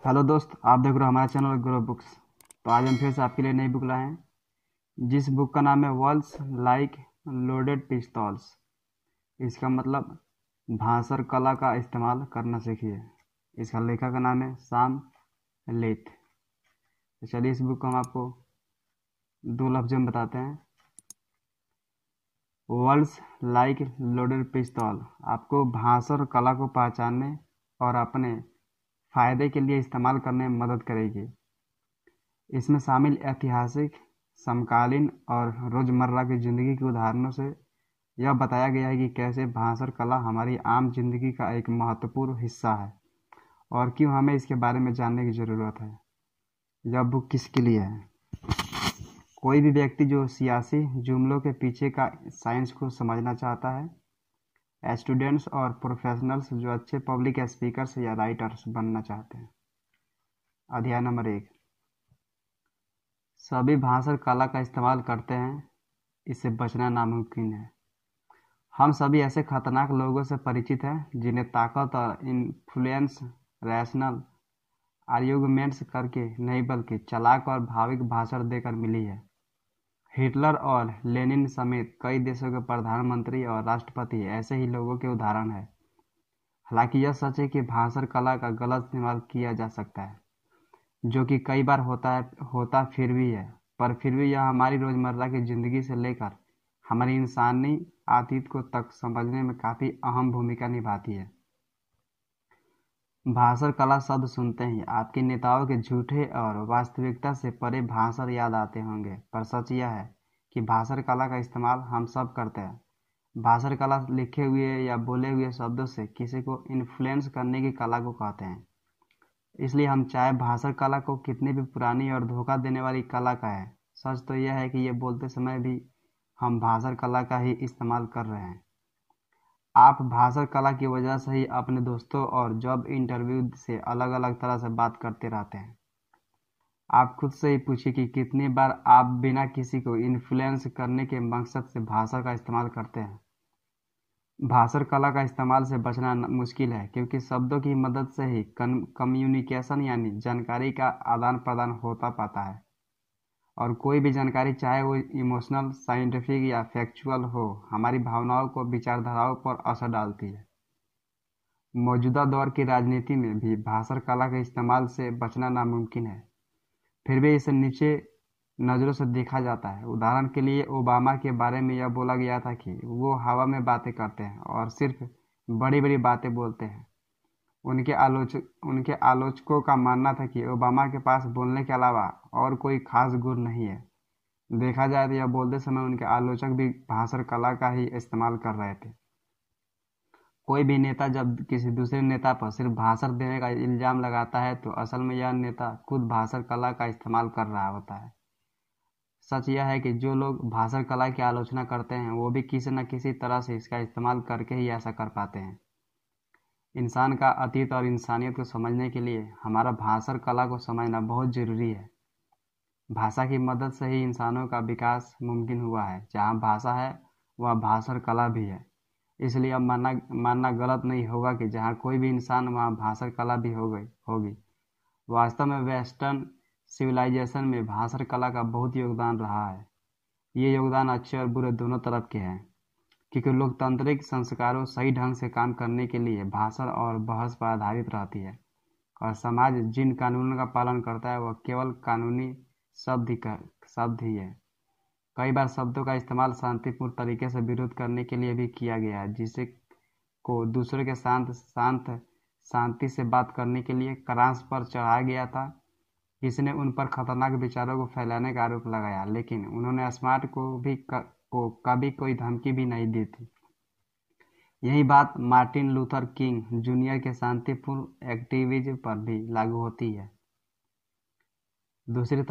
Hello दोस्त, आप देख रहे हो हमारा चैनल ग्रो बुक्स। तो आज हम फिर से आपके लिए नई बुक लाए हैं, जिस बुक का नाम है वर्ड्स लाइक लोडेड पिस्तौल्स। इसका मतलब भाषण कला का इस्तेमाल करना सीखिए। इसका लेखक का नाम है सैम लेथ। तो चलिए इस बुक को हम आपको दो लफ्ज में बताते हैं। वर्ड्स लाइक लोडेड पिस्तौल आपको भाषण कला को पहचानने और अपने फायदे के लिए इस्तेमाल करने में मदद करेगी। इसमें शामिल ऐतिहासिक, समकालीन और रोज़मर्रा की ज़िंदगी के उदाहरणों से यह बताया गया है कि कैसे भाषण कला हमारी आम जिंदगी का एक महत्वपूर्ण हिस्सा है और क्यों हमें इसके बारे में जानने की ज़रूरत है। यह बुक किसके लिए है? कोई भी व्यक्ति जो सियासी जुमलों के पीछे का साइंस को समझना चाहता है, स्टूडेंट्स और प्रोफेशनल्स जो अच्छे पब्लिक स्पीकर्स या राइटर्स बनना चाहते हैं। अध्याय नंबर 1। सभी भाषण कला का इस्तेमाल करते हैं, इससे बचना नामुमकिन है। हम सभी ऐसे खतरनाक लोगों से परिचित हैं जिन्हें ताकत और इन्फ्लुएंस रैशनल आर्ग्यूमेंट्स करके नहीं बल्कि चालाक और भाविक भाषण देकर मिली है। हिटलर और लेनिन समेत कई देशों के प्रधानमंत्री और राष्ट्रपति ऐसे ही लोगों के उदाहरण हैं। हालांकि यह सच है कि भाषण कला का गलत इस्तेमाल किया जा सकता है, जो कि कई बार होता फिर भी है, पर फिर भी यह हमारी रोज़मर्रा की ज़िंदगी से लेकर हमारी इंसानी अतीत को तक समझने में काफ़ी अहम भूमिका निभाती है। भाषण कला शब्द सुनते ही आपके नेताओं के झूठे और वास्तविकता से परे भाषण याद आते होंगे, पर सच यह है कि भाषण कला का इस्तेमाल हम सब करते हैं। भाषण कला लिखे हुए या बोले हुए शब्दों से किसी को इन्फ्लुएंस करने की कला को कहते हैं। इसलिए हम चाहे भाषण कला को कितनी भी पुरानी और धोखा देने वाली कला कहें, सच तो यह है कि ये बोलते समय भी हम भाषण कला का ही इस्तेमाल कर रहे हैं। आप भाषण कला की वजह से ही अपने दोस्तों और जॉब इंटरव्यू से अलग अलग तरह से बात करते रहते हैं। आप खुद से ही पूछिए कि कितनी बार आप बिना किसी को इन्फ्लुएंस करने के मकसद से भाषण का इस्तेमाल करते हैं। भाषण कला का इस्तेमाल से बचना मुश्किल है, क्योंकि शब्दों की मदद से ही कम्युनिकेशन यानी जानकारी का आदान प्रदान होता पाता है, और कोई भी जानकारी चाहे वो इमोशनल, साइंटिफिक या फैक्चुअल हो, हमारी भावनाओं को विचारधाराओं पर असर डालती है। मौजूदा दौर की राजनीति में भी भाषण कला के इस्तेमाल से बचना नामुमकिन है, फिर भी इसे नीचे नज़रों से देखा जाता है। उदाहरण के लिए ओबामा के बारे में यह बोला गया था कि वो हवा में बातें करते हैं और सिर्फ बड़ी बड़ी बातें बोलते हैं। उनके आलोचकों का मानना था कि ओबामा के पास बोलने के अलावा और कोई खास गुण नहीं है। देखा जाए तो यह बोलते समय उनके आलोचक भी भाषण कला का ही इस्तेमाल कर रहे थे। कोई भी नेता जब किसी दूसरे नेता पर सिर्फ भाषण देने का इल्जाम लगाता है, तो असल में यह नेता खुद भाषण कला का इस्तेमाल कर रहा होता है। सच यह है कि जो लोग भाषण कला की आलोचना करते हैं, वो भी किसी न किसी तरह से इसका इस्तेमाल करके ही ऐसा कर पाते हैं। इंसान का अतीत और इंसानियत को समझने के लिए हमारा भाषण कला को समझना बहुत जरूरी है। भाषा की मदद से ही इंसानों का विकास मुमकिन हुआ है। जहाँ भाषा है वहाँ भाषण कला भी है। इसलिए अब मानना गलत नहीं होगा कि जहाँ कोई भी इंसान वहाँ भाषण कला भी होगी। वास्तव में वेस्टर्न सिविलाइजेशन में भाषण कला का बहुत योगदान रहा है। ये योगदान अच्छे और बुरे दोनों तरफ के हैं, क्योंकि लोकतांत्रिक संस्कारों सही ढंग से काम करने के लिए भाषण और बहस पर आधारित रहती है, और समाज जिन कानूनों का पालन करता है वह केवल कानूनी शब्द ही है। कई बार शब्दों का इस्तेमाल शांतिपूर्ण तरीके से विरोध करने के लिए भी किया गया है, जिसे को दूसरे के शांति से बात करने के लिए क्रास पर चढ़ाया गया था। किसी ने उन पर खतरनाक विचारों को फैलाने का आरोप लगाया, लेकिन उन्होंने स्मार्ट को कभी कोई धमकी भी नहीं दी थी। यही बात मार्टिन लूथर किंग जूनियर के शांतिपूर्ण एक्टिविज्म पर भी लागू होती है। दूसरी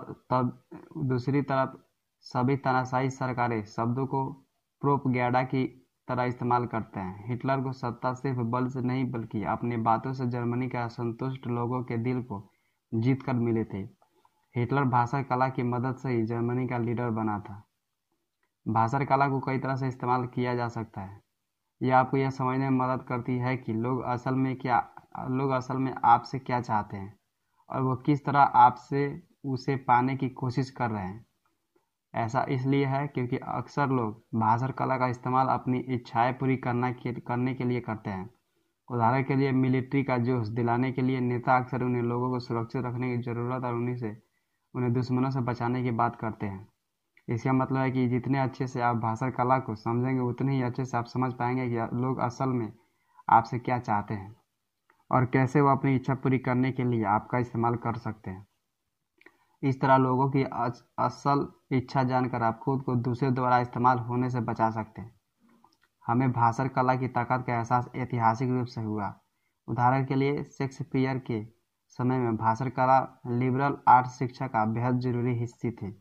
तरफ सभी तानाशाही सरकारें शब्दों को प्रोपगैंडा की तरह इस्तेमाल करते हैं। हिटलर को सत्ता सिर्फ बल से नहीं बल्कि अपनी बातों से जर्मनी के असंतुष्ट लोगों के दिल को जीत कर मिले थे। हिटलर भाषण कला की मदद से ही जर्मनी का लीडर बना था। भाषण कला को कई तरह से इस्तेमाल किया जा सकता है। यह आपको यह समझने में मदद करती है कि लोग असल में आपसे क्या चाहते हैं। और वो किस तरह आपसे उसे पाने की कोशिश कर रहे हैं। ऐसा इसलिए है क्योंकि अक्सर लोग भाषण कला का इस्तेमाल अपनी इच्छाएं पूरी करने के लिए करते हैं। उदाहरण के लिए मिलिट्री का जोश दिलाने के लिए नेता अक्सर उन्हें लोगों को सुरक्षित रखने की जरूरत और उन्हें दुश्मनों से बचाने की बात करते हैं। इसका मतलब है कि जितने अच्छे से आप भाषण कला को समझेंगे उतने ही अच्छे से आप समझ पाएंगे कि लोग असल में आपसे क्या चाहते हैं और कैसे वो अपनी इच्छा पूरी करने के लिए आपका इस्तेमाल कर सकते हैं। इस तरह लोगों की असल इच्छा जानकर आप खुद को दूसरे द्वारा इस्तेमाल होने से बचा सकते हैं। हमें भाषण कला की ताकत का एहसास ऐतिहासिक रूप से हुआ। उदाहरण के लिए शेक्सपियर के समय में भाषण कला लिबरल आर्ट्स शिक्षा का बेहद जरूरी हिस्सा थी।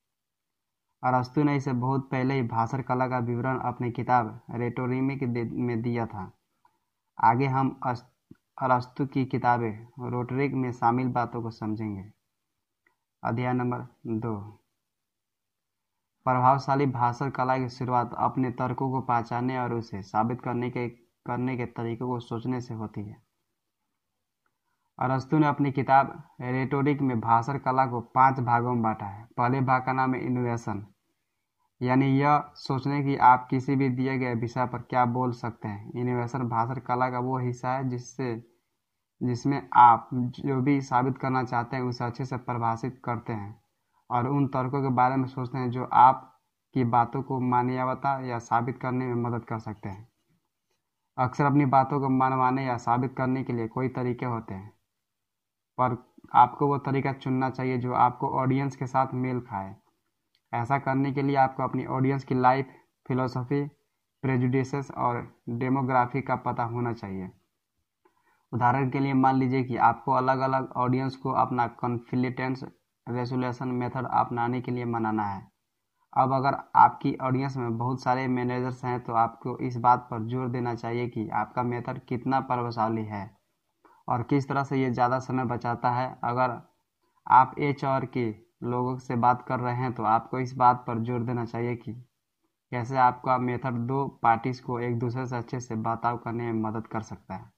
अरस्तु ने इसे बहुत पहले ही भाषण कला का विवरण अपनी किताब रेटोरिमिक में दिया था। आगे हम अरस्तु की किताबें रोटरिक में शामिल बातों को समझेंगे। अध्याय नंबर 2। प्रभावशाली भाषण कला की शुरुआत अपने तर्कों को पहचानने और उसे साबित करने के तरीकों को सोचने से होती है। अरस्तु ने अपनी किताब रेटोरिक में भाषण कला को 5 भागों में बांटा है। पहले भाग का नाम है इनोवेशन, यानी यह सोचने कि आप किसी भी दिए गए विषय पर क्या बोल सकते हैं। इनोवेशन भाषण कला का वो हिस्सा है जिसमें आप जो भी साबित करना चाहते हैं उसे अच्छे से परिभाषित करते हैं और उन तर्कों के बारे में सोचते हैं जो आपकी बातों को मान्यता या साबित करने में मदद कर सकते हैं। अक्सर अपनी बातों को मनवाने या साबित करने के लिए कई तरीके होते हैं, पर आपको वो तरीका चुनना चाहिए जो आपको ऑडियंस के साथ मेल खाए। ऐसा करने के लिए आपको अपनी ऑडियंस की लाइफ फिलॉसफी, प्रेजुडिसेस और डेमोग्राफी का पता होना चाहिए। उदाहरण के लिए मान लीजिए कि आपको अलग अलग ऑडियंस को अपना कॉन्फ्लिक्ट रेजोल्यूशन मेथड अपनाने के लिए मनाना है। अब अगर आपकी ऑडियंस में बहुत सारे मैनेजर्स हैं तो आपको इस बात पर जोर देना चाहिए कि आपका मेथड कितना प्रभावशाली है और किस तरह से ये ज़्यादा समय बचाता है। अगर आप HR के लोगों से बात कर रहे हैं तो आपको इस बात पर जोर देना चाहिए कि कैसे आपका मेथड 2 पार्टीज को एक दूसरे से अच्छे से बर्ताव करने में मदद कर सकता है।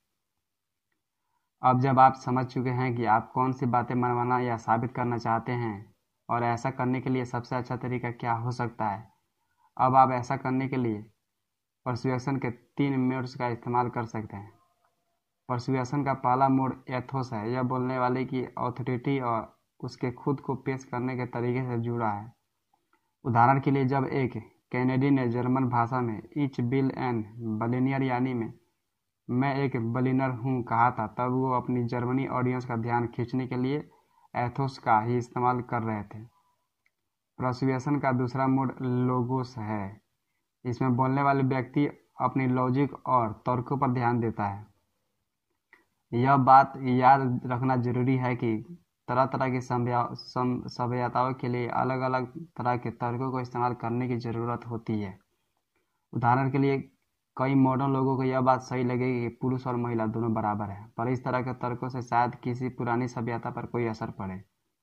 अब जब आप समझ चुके हैं कि आप कौन सी बातें मनवाना या साबित करना चाहते हैं और ऐसा करने के लिए सबसे अच्छा तरीका क्या हो सकता है, अब आप ऐसा करने के लिए पर्सुएशन के 3 मोड्स का इस्तेमाल कर सकते हैं। पर्सुएशन का पहला मोड एथोस है। यह बोलने वाले की ऑथोरिटी और उसके खुद को पेश करने के तरीके से जुड़ा है। उदाहरण के लिए जब एक कैनेडी ने जर्मन भाषा में इच बिल एंड बलिनियर यानी में मैं एक बलिनर हूँ कहा था, तब वो अपनी जर्मनी ऑडियंस का ध्यान खींचने के लिए एथोस का ही इस्तेमाल कर रहे थे। पर्सुएशन का दूसरा मोड लोगोस है। इसमें बोलने वाले व्यक्ति अपनी लॉजिक और तर्कों पर ध्यान देता है। यह बात याद रखना जरूरी है कि तरह तरह की सभ्यताओं के लिए अलग अलग तरह के तर्कों को इस्तेमाल करने की ज़रूरत होती है। उदाहरण के लिए कई मॉडर्न लोगों को यह बात सही लगेगी कि पुरुष और महिला दोनों बराबर हैं, पर इस तरह के तर्कों से शायद किसी पुरानी सभ्यता पर कोई असर पड़े।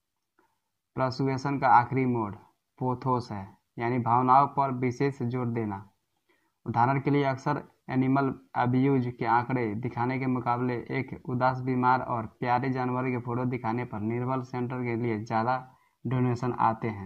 पर्सुएशन का आखिरी मोड पोथोस है, यानी भावनाओं पर विशेष जोर देना। उदाहरण के लिए अक्सर एनिमल अब्यूज के आंकड़े दिखाने के मुकाबले एक उदास बीमार और प्यारे जानवर के फोटो दिखाने पर निर्बल सेंटर के लिए ज़्यादा डोनेशन आते हैं।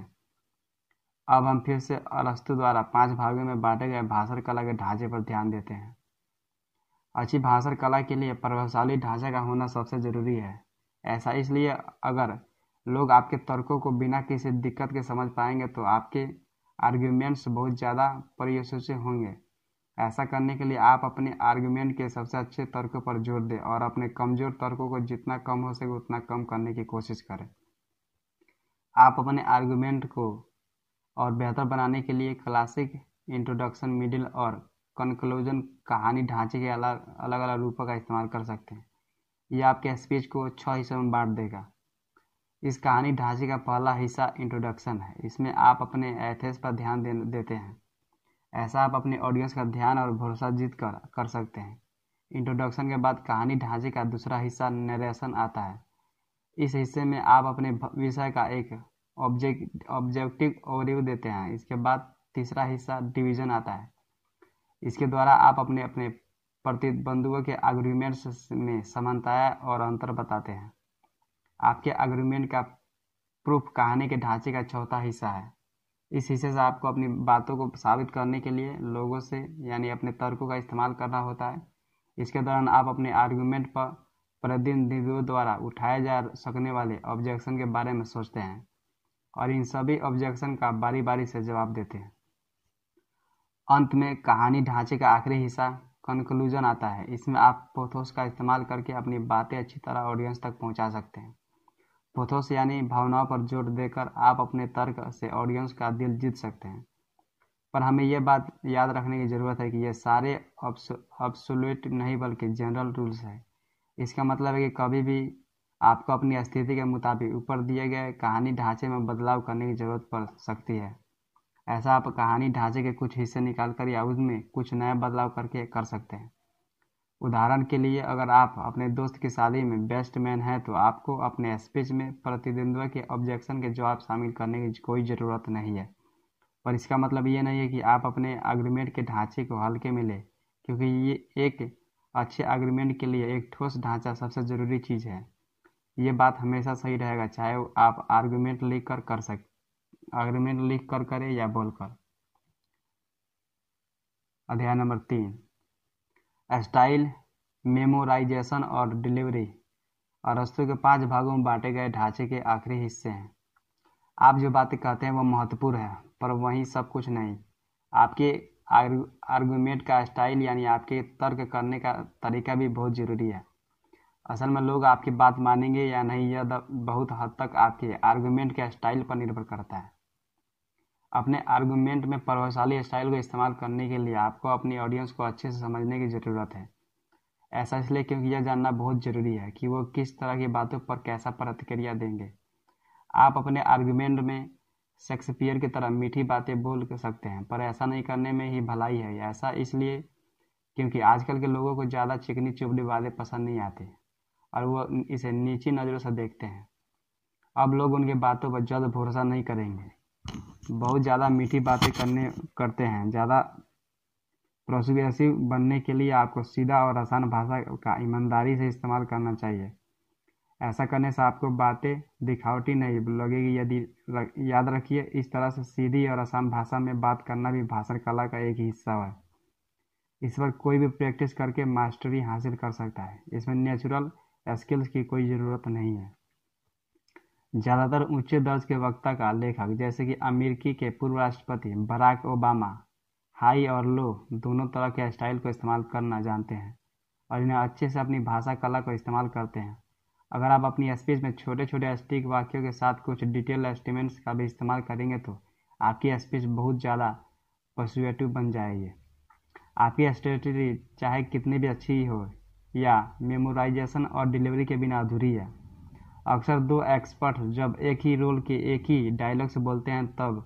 अब हम फिर से अरस्तु द्वारा 5 भागों में बांटे गए भाषण कला के ढांचे पर ध्यान देते हैं। अच्छी भाषण कला के लिए प्रभावशाली ढांचे का होना सबसे जरूरी है। ऐसा इसलिए अगर लोग आपके तर्कों को बिना किसी दिक्कत के समझ पाएंगे तो आपके आर्ग्यूमेंट्स बहुत ज़्यादा प्रयोज्य होंगे। ऐसा करने के लिए आप अपने आर्ग्यूमेंट के सबसे अच्छे तर्कों पर जोर दें और अपने कमज़ोर तर्कों को जितना कम हो सके उतना कम करने की कोशिश करें। आप अपने आर्ग्यूमेंट को और बेहतर बनाने के लिए क्लासिक, इंट्रोडक्शन, मिडिल और कंक्लूजन कहानी ढांचे के अलग अलग रूपों का इस्तेमाल कर सकते हैं। यह आपके स्पीच को 6 हिस्सों में बांट देगा। इस कहानी ढांचे का पहला हिस्सा इंट्रोडक्शन है। इसमें आप अपने एथेस पर ध्यान देते हैं। ऐसा आप अपने ऑडियंस का ध्यान और भरोसा जीत कर सकते हैं। इंट्रोडक्शन के बाद कहानी ढांचे का दूसरा हिस्सा नरेशन आता है। इस हिस्से में आप अपने विषय का एक ऑब्जेक्टिव ओवरव्यू देते हैं। इसके बाद तीसरा हिस्सा डिवीजन आता है। इसके द्वारा आप अपने प्रतिद्वंद्वियों के आर्ग्यूमेंट्स में समानताएं और अंतर बताते हैं। आपके आर्गुमेंट का प्रूफ कहानी के ढांचे का चौथा हिस्सा है। इस हिस्से से आपको अपनी बातों को साबित करने के लिए लोगों से यानी अपने तर्कों का इस्तेमाल करना होता है। इसके दौरान आप अपने आर्गुमेंट पर प्रतिद्वंदियों द्वारा उठाए जा सकने वाले ऑब्जेक्शन के बारे में सोचते हैं और इन सभी ऑब्जेक्शन का बारी बारी से जवाब देते हैं। अंत में कहानी ढांचे का आखिरी हिस्सा कंक्लूजन आता है। इसमें आप पोथोस का इस्तेमाल करके अपनी बातें अच्छी तरह ऑडियंस तक पहुंचा सकते हैं। पोथोस यानी भावनाओं पर जोर देकर आप अपने तर्क से ऑडियंस का दिल जीत सकते हैं। पर हमें यह बात याद रखने की ज़रूरत है कि ये सारे अब्सोल्यूट नहीं बल्कि जनरल रूल्स है। इसका मतलब है कि कभी भी आपको अपनी स्थिति के मुताबिक ऊपर दिए गए कहानी ढांचे में बदलाव करने की ज़रूरत पड़ सकती है। ऐसा आप कहानी ढांचे के कुछ हिस्से निकाल कर या उसमें कुछ नया बदलाव करके कर सकते हैं। उदाहरण के लिए अगर आप अपने दोस्त की शादी में बेस्ट मैन हैं तो आपको अपने स्पीच में प्रतिद्वंद्वी के ऑब्जेक्शन के जवाब शामिल करने की कोई ज़रूरत नहीं है। पर इसका मतलब ये नहीं है कि आप अपने आर्गुमेंट के ढांचे को हल्के में लें, क्योंकि ये एक अच्छे आर्गुमेंट के लिए एक ठोस ढांचा सबसे ज़रूरी चीज़ है। ये बात हमेशा सही रहेगा, चाहे आप आर्गुमेंट लिख कर करें या बोलकर। अध्याय नंबर 3, स्टाइल, मेमोराइजेशन और डिलीवरी। अरस्तू के 5 भागों में बांटे गए ढांचे के आखिरी हिस्से हैं। आप जो बातें कहते हैं वो महत्वपूर्ण है, पर वही सब कुछ नहीं। आपके आर्गुमेंट का स्टाइल यानी आपके तर्क करने का तरीका भी बहुत ज़रूरी है। असल में लोग आपकी बात मानेंगे या नहीं यह बहुत हद तक आपके आर्गुमेंट के स्टाइल पर निर्भर करता है। अपने आर्गुमेंट में प्रभावशाली स्टाइल को इस्तेमाल करने के लिए आपको अपनी ऑडियंस को अच्छे से समझने की ज़रूरत है। ऐसा इसलिए क्योंकि यह जानना बहुत ज़रूरी है कि वो किस तरह की बातों पर कैसा प्रतिक्रिया देंगे। आप अपने आर्गुमेंट में शेक्सपियर की तरह मीठी बातें बोल सकते हैं, पर ऐसा नहीं करने में ही भलाई है। ऐसा इसलिए क्योंकि आजकल के लोगों को ज़्यादा चिकनी चुपड़ी बातें पसंद नहीं आती और वो इसे नीची नज़रों से देखते हैं। अब लोग उनकी बातों पर जल्द भरोसा नहीं करेंगे। बहुत ज़्यादा मीठी बातें करते हैं। ज़्यादा प्रोसिक्यूसिव बनने के लिए आपको सीधा और आसान भाषा का ईमानदारी से इस्तेमाल करना चाहिए। ऐसा करने से आपको बातें दिखावटी नहीं लगेगी। यदि याद रखिए, इस तरह से सीधी और आसान भाषा में बात करना भी भाषण कला का एक हिस्सा है। इस पर कोई भी प्रैक्टिस करके मास्टरी हासिल कर सकता है। इसमें नेचुरल स्किल्स की कोई ज़रूरत नहीं है। ज़्यादातर उच्च दर्ज के वक्ता का लेखक जैसे कि अमेरिकी के पूर्व राष्ट्रपति बराक ओबामा हाई और लो दोनों तरह के स्टाइल को इस्तेमाल करना जानते हैं और इन्हें अच्छे से अपनी भाषा कला को इस्तेमाल करते हैं। अगर आप अपनी स्पीच में छोटे छोटे स्टिक वाक्यों के साथ कुछ डिटेल एस्टिमेट्स का भी इस्तेमाल करेंगे तो आपकी स्पीच बहुत ज़्यादा पर्सुएटिव बन जाएगी। आपकी स्ट्रेटजी चाहे कितनी भी अच्छी हो या मेमोराइजेशन और डिलीवरी के बिना अधूरी है। अक्सर 2 एक्सपर्ट जब एक ही रोल के एक ही डायलॉग से बोलते हैं तब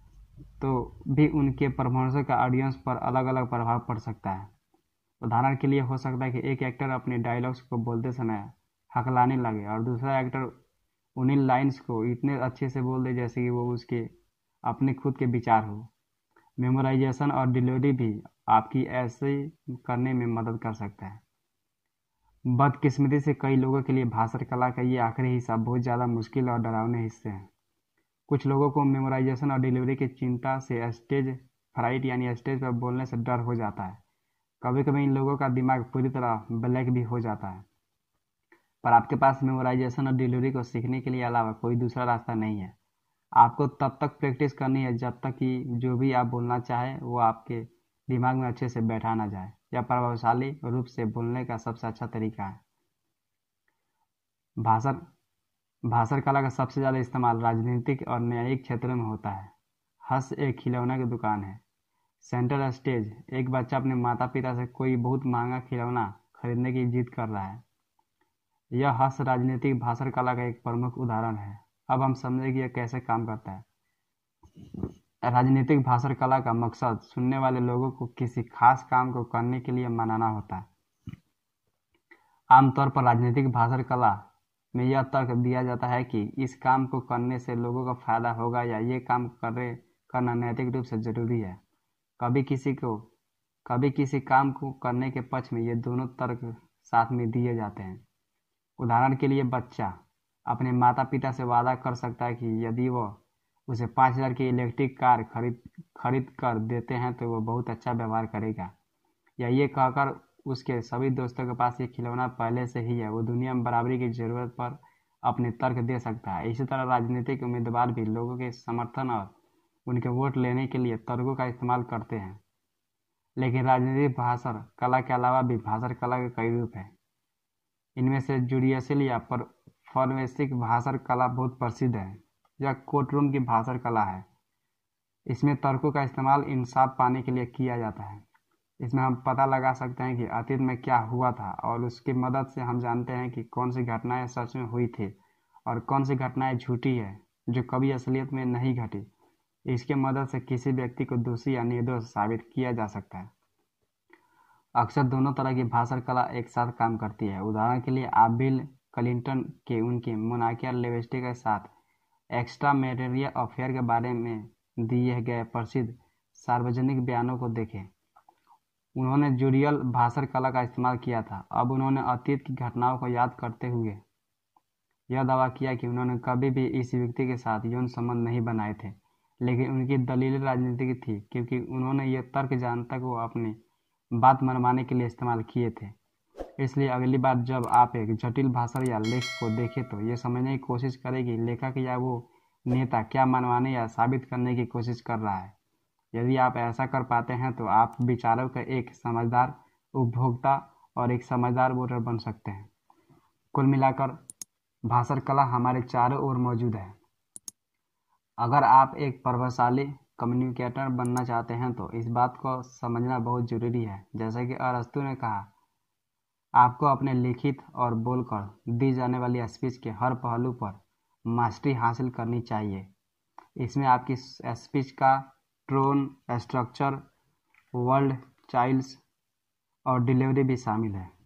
तो भी उनके परफॉर्मेंस का ऑडियंस पर अलग अलग प्रभाव पड़ सकता है। उदाहरण के लिए हो सकता है कि एक एक्टर अपने डायलॉग्स को बोलते समय हकलाने लगे और दूसरा एक्टर उन्हीं लाइन्स को इतने अच्छे से बोल दे जैसे कि वो उसके अपने खुद के विचार हो। मेमोराइजेशन और डिलीवरी भी आपकी ऐसे करने में मदद कर सकता है। बदकिस्मती से कई लोगों के लिए भाषण कला का ये आखिरी हिस्सा बहुत ज़्यादा मुश्किल और डरावने हिस्से हैं। कुछ लोगों को मेमोराइजेशन और डिलीवरी की चिंता से स्टेज फ्राइट यानी स्टेज पर बोलने से डर हो जाता है। कभी कभी इन लोगों का दिमाग पूरी तरह ब्लैक भी हो जाता है। पर आपके पास मेमोराइजेशन और डिलीवरी को सीखने के लिए अलावा कोई दूसरा रास्ता नहीं है। आपको तब तक प्रैक्टिस करनी है जब तक कि जो भी आप बोलना चाहें वो आपके दिमाग में अच्छे से बैठा ना जाए। यह प्रभावशाली रूप से बोलने का सबसे अच्छा तरीका है। भाषण कला का सबसे ज़्यादा इस्तेमाल राजनीतिक और न्यायिक क्षेत्रों में होता है। हंस एक खिलौना की दुकान है। सेंटर स्टेज, एक बच्चा अपने माता पिता से कोई बहुत महंगा खिलौना खरीदने की जिद कर रहा है। यह हंस राजनीतिक भाषण कला का एक प्रमुख उदाहरण है। अब हम समझें कि यह कैसे काम करता है। राजनीतिक भाषण कला का मकसद सुनने वाले लोगों को किसी खास काम को करने के लिए मनाना होता है। आमतौर पर राजनीतिक भाषण कला में यह तर्क दिया जाता है कि इस काम को करने से लोगों को फायदा होगा या ये काम करना नैतिक रूप से जरूरी है। कभी किसी काम को करने के पक्ष में ये दोनों तर्क साथ में दिए जाते हैं। उदाहरण के लिए बच्चा अपने माता पिता से वादा कर सकता है कि यदि वह उसे 5,000 की इलेक्ट्रिक कार खरीद कर देते हैं तो वो बहुत अच्छा व्यवहार करेगा, या ये कहकर उसके सभी दोस्तों के पास ये खिलौना पहले से ही है, वो दुनिया में बराबरी की जरूरत पर अपने तर्क दे सकता है। इसी तरह राजनीतिक उम्मीदवार भी लोगों के समर्थन और उनके वोट लेने के लिए तर्कों का इस्तेमाल करते हैं। लेकिन राजनीतिक भाषण कला के अलावा भी भाषण कला के कई रूप हैं। इनमें से जुडिशियल या परफॉर्मेंसिक भाषण कला बहुत प्रसिद्ध है। यह कोर्टरूम की भाषण कला है। इसमें तर्कों का इस्तेमाल इंसाफ पाने के लिए किया जाता है। इसमें हम पता लगा सकते हैं कि अतीत में क्या हुआ था और उसकी मदद से हम जानते हैं कि कौन सी घटनाएं सच में हुई थी और कौन सी घटनाएं झूठी है जो कभी असलियत में नहीं घटी। इसके मदद से किसी व्यक्ति को दोषी या निर्दोष साबित किया जा सकता है। अक्सर दोनों तरह की भाषण कला एक साथ काम करती है। उदाहरण के लिए आप बिल क्लिंटन के उनकी मोनाकिया लेविस्टी के साथ एक्स्ट्रा मैरिटल अफेयर के बारे में दिए गए प्रसिद्ध सार्वजनिक बयानों को देखें। उन्होंने जुडिशियल भाषण कला का इस्तेमाल किया था। अब उन्होंने अतीत की घटनाओं को याद करते हुए यह दावा किया कि उन्होंने कभी भी इस व्यक्ति के साथ यौन संबंध नहीं बनाए थे, लेकिन उनकी दलील राजनीतिक थी क्योंकि उन्होंने ये तर्क जहां तक वो अपनी बात मनवाने के लिए इस्तेमाल किए थे। इसलिए अगली बार जब आप एक जटिल भाषण या लेख को देखें तो ये समझने की कोशिश करें कि लेखक या वो नेता क्या मनवाने या साबित करने की कोशिश कर रहा है। यदि आप ऐसा कर पाते हैं तो आप विचारों का एक समझदार उपभोक्ता और एक समझदार वोटर बन सकते हैं। कुल मिलाकर भाषण कला हमारे चारों ओर मौजूद है। अगर आप एक प्रभावशाली कम्युनिकेटर बनना चाहते हैं तो इस बात को समझना बहुत जरूरी है। जैसा कि अरस्तु ने कहा, आपको अपने लिखित और बोलकर दी जाने वाली स्पीच के हर पहलू पर मास्टरी हासिल करनी चाहिए। इसमें आपकी स्पीच का टोन, स्ट्रक्चर, वर्ड चाइल्ड्स और डिलीवरी भी शामिल है।